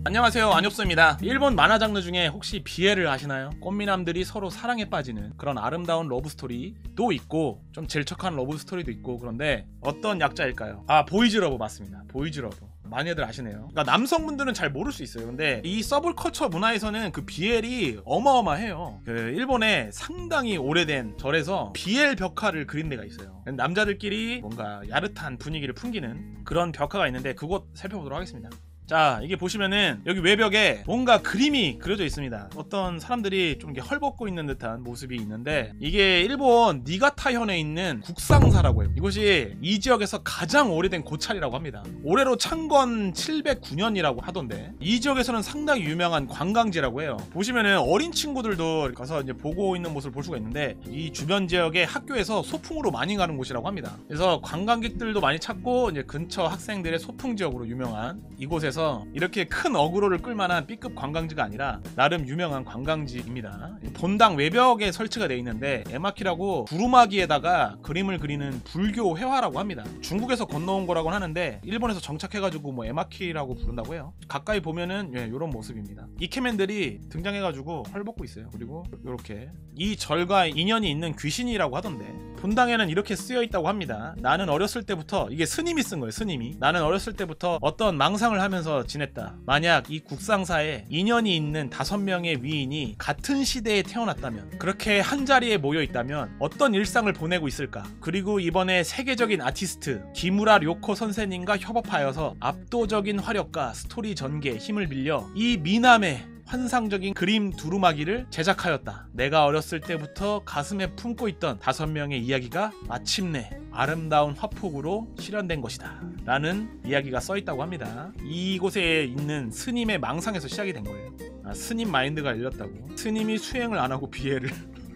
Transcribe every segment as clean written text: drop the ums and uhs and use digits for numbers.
안녕하세요, 안엽수입니다. 일본 만화 장르 중에 혹시 비애를 아시나요? 꽃미남들이 서로 사랑에 빠지는 그런 아름다운 러브스토리도 있고 좀 질척한 러브스토리도 있고, 그런데 어떤 약자일까요? 보이즈러브 맞습니다. 보이즈러브 많이들 아시네요. 그러니까 남성분들은 잘 모를 수 있어요. 근데 이 서블컬처 문화에서는 그 BL이 어마어마해요. 그 일본에 상당히 오래된 절에서 BL 벽화를 그린 데가 있어요. 남자들끼리 뭔가 야릇한 분위기를 풍기는 그런 벽화가 있는데 그곳 살펴보도록 하겠습니다. 자, 이게 보시면은 여기 외벽에 뭔가 그림이 그려져 있습니다. 어떤 사람들이 좀 이렇게 헐벗고 있는 듯한 모습이 있는데, 이게 일본 니가타현에 있는 국상사라고 해요. 이곳이 이 지역에서 가장 오래된 고찰이라고 합니다. 올해로 창건 709년이라고 하던데, 이 지역에서는 상당히 유명한 관광지라고 해요. 보시면은 어린 친구들도 가서 이제 보고 있는 모습을 볼 수가 있는데, 이 주변 지역의 학교에서 소풍으로 많이 가는 곳이라고 합니다. 그래서 관광객들도 많이 찾고, 이제 근처 학생들의 소풍 지역으로 유명한 이곳에서 이렇게 큰 어그로를 끌만한 B급 관광지가 아니라 나름 유명한 관광지입니다. 본당 외벽에 설치가 되어 있는데 에마키라고 두루마기에다가 그림을 그리는 불교 회화라고 합니다. 중국에서 건너온 거라고 하는데 일본에서 정착해가지고 뭐 에마키라고 부른다고 해요. 가까이 보면은 이런 모습입니다. 이케맨들이 등장해가지고 헐벗고 있어요. 그리고 이렇게 이 절과 인연이 있는 귀신이라고 하던데, 본당에는 이렇게 쓰여 있다고 합니다. 나는 어렸을 때부터, 이게 스님이 쓴 거예요. 스님이. 나는 어렸을 때부터 어떤 망상을 하면서 지냈다. 만약 이 국상사에 인연이 있는 5명의 위인이 같은 시대에 태어났다면, 그렇게 한자리에 모여 있다면 어떤 일상을 보내고 있을까? 그리고 이번에 세계적인 아티스트 기무라 료코 선생님과 협업하여서 압도적인 화력과 스토리 전개에 힘을 빌려 이 미남의 환상적인 그림 두루마기를 제작하였다. 내가 어렸을 때부터 가슴에 품고 있던 5명의 이야기가 마침내 아름다운 화폭으로 실현된 것이다 라는 이야기가 써있다고 합니다. 이곳에 있는 스님의 망상에서 시작이 된 거예요. 스님 마인드가 열렸다고. 스님이 수행을 안 하고 비애를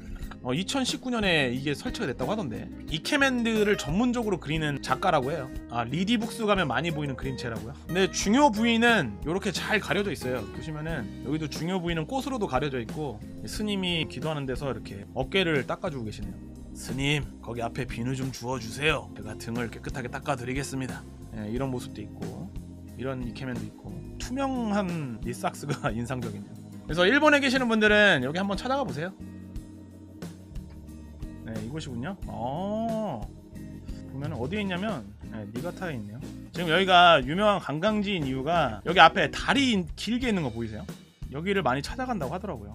2019년에 이게 설치가 됐다고 하던데, 이케맨들을 전문적으로 그리는 작가라고 해요. 리디북스 가면 많이 보이는 그림체라고요. 근데 중요 부위는 이렇게 잘 가려져 있어요. 보시면은 여기도 중요 부위는 꽃으로도 가려져 있고, 스님이 기도하는 데서 이렇게 어깨를 닦아주고 계시네요. 스님, 거기 앞에 비누 좀 주워주세요. 제가 등을 깨끗하게 닦아드리겠습니다. 이런 모습도 있고, 이런 이케맨도 있고, 투명한 니삭스가 인상적이네요. 그래서 일본에 계시는 분들은 여기 한번 찾아가 보세요. 네, 이곳이군요. 보면 어디에 있냐면 니가타에 있네요. 지금 여기가 유명한 관광지인 이유가 여기 앞에 다리 길게 있는 거 보이세요? 여기를 많이 찾아간다고 하더라고요.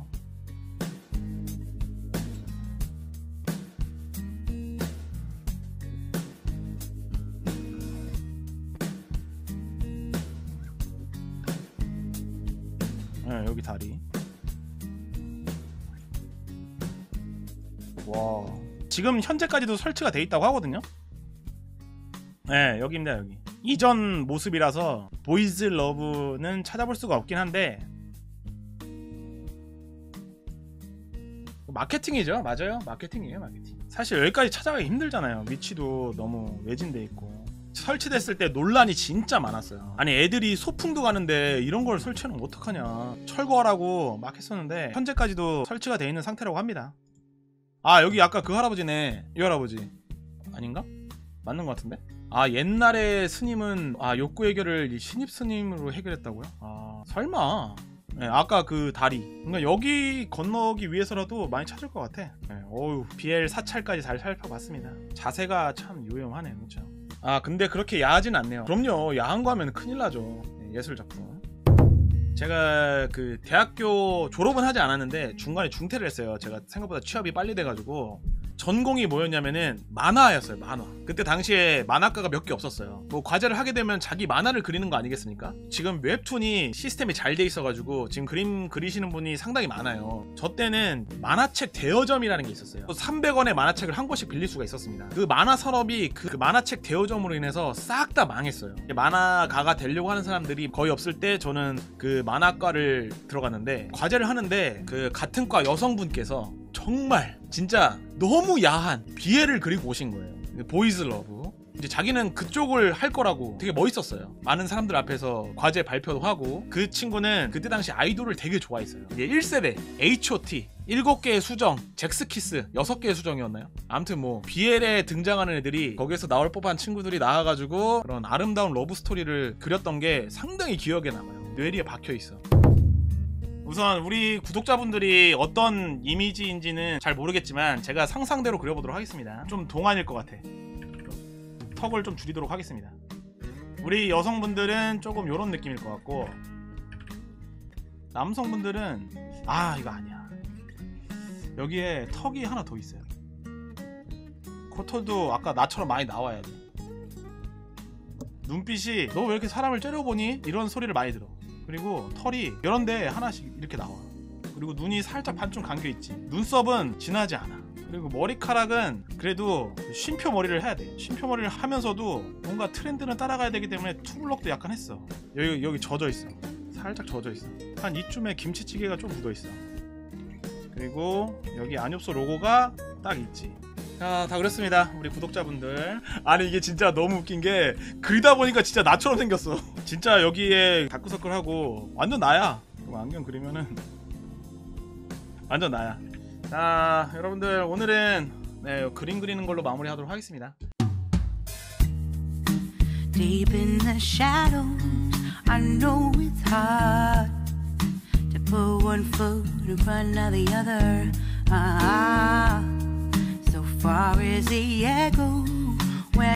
네, 여기 다리. 와, 지금 현재까지도 설치가 돼 있다고 하거든요. 네, 여기입니다. 여기 이전 모습이라서 보이즈 러브는 찾아볼 수가 없긴 한데, 마케팅이죠. 맞아요, 마케팅이에요. 마케팅. 사실 여기까지 찾아가기 힘들잖아요. 위치도 너무 외진돼 있고. 설치됐을 때 논란이 진짜 많았어요. 아니, 애들이 소풍도 가는데 이런 걸 설치하면 어떡하냐, 철거하라고 막 했었는데 현재까지도 설치가 돼 있는 상태라고 합니다. 여기 아까 그 할아버지네. 이 할아버지 아닌가? 맞는 것 같은데? 옛날에 스님은 욕구 해결을 신입 스님으로 해결했다고요? 설마. 네, 아까 그 다리. 그러니까 여기 건너기 위해서라도 많이 찾을 것 같아. 네, BL 사찰까지 잘 살펴봤습니다. 자세가 참 요염하네요. 그렇죠? 근데 그렇게 야하진 않네요. 그럼요, 야한 거 하면 큰일 나죠. 네, 예술작품. 제가 그 대학교 졸업은 하지 않았는데 중간에 중퇴를 했어요. 제가 생각보다 취업이 빨리 돼가지고. 전공이 뭐였냐면은 만화였어요. 만화. 그때 당시에 만화가가 몇 개 없었어요. 뭐 과제를 하게 되면 자기 만화를 그리는 거 아니겠습니까? 지금 웹툰이 시스템이 잘 돼 있어가지고 지금 그림 그리시는 분이 상당히 많아요. 저 때는 만화책 대여점이라는 게 있었어요. 300원에 만화책을 한 권씩 빌릴 수가 있었습니다. 그 만화 산업이 그 만화책 대여점으로 인해서 싹 다 망했어요. 만화가가 되려고 하는 사람들이 거의 없을 때 저는 그 만화과를 들어갔는데, 과제를 하는데 그 같은 과 여성분께서 정말 진짜 너무 야한 비애를 그리고 오신 거예요. 보이즈 러브. 이제 자기는 그쪽을 할 거라고 되게 멋있었어요. 많은 사람들 앞에서 과제 발표도 하고. 그 친구는 그때 당시 아이돌을 되게 좋아했어요. 이제 1세대 H.O.T 7개의 수정, 잭스키스 6개의 수정이었나요? 아무튼 뭐 BL에 등장하는 애들이 거기에서 나올 법한 친구들이 나와가지고 그런 아름다운 러브 스토리를 그렸던 게 상당히 기억에 남아요. 뇌리에 박혀있어. 우선 우리 구독자분들이 어떤 이미지인지는 잘 모르겠지만 제가 상상대로 그려보도록 하겠습니다. 좀 동안일 것 같아. 턱을 좀 줄이도록 하겠습니다. 우리 여성분들은 조금 요런 느낌일 것 같고, 남성분들은 이거 아니야. 여기에 턱이 하나 더 있어요. 코털도 아까 나처럼 많이 나와야 돼. 눈빛이 너 왜 이렇게 사람을 째려보니? 이런 소리를 많이 들어. 그리고 털이 이런데 하나씩 이렇게 나와. 그리고 눈이 살짝 반쯤 감겨있지. 눈썹은 진하지 않아. 그리고 머리카락은 그래도 쉼표 머리를 해야 돼. 쉼표 머리를 하면서도 뭔가 트렌드는 따라가야 되기 때문에 투블럭도 약간 했어. 여기 젖어있어. 살짝 젖어있어. 한 이쯤에 김치찌개가 좀 묻어있어. 그리고 여기 안엽소 로고가 딱 있지. 자, 다 그렸습니다. 우리 구독자분들. 아니 이게 진짜 너무 웃긴 게 그리다 보니까 진짜 나처럼 생겼어. 진짜 여기에 다크서클하고 완전 나야. 안경 그리면은 완전 나야. 자, 여러분들 오늘은 그림 그리는 걸로 마무리하도록 하겠습니다. Deep in the shadows, I know it's hard to put one foot in front of the other. So far as the echo